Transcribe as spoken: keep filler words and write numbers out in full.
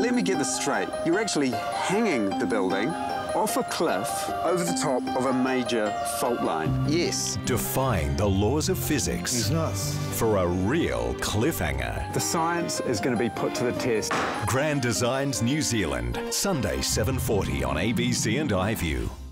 let me get this straight. You're actually hanging the building off a cliff over the top of a major fault line. Yes. Defying the laws of physics. He's nuts. For a real cliffhanger. The science is going to be put to the test. Grand Designs New Zealand, Sunday seven forty on A B C and iView.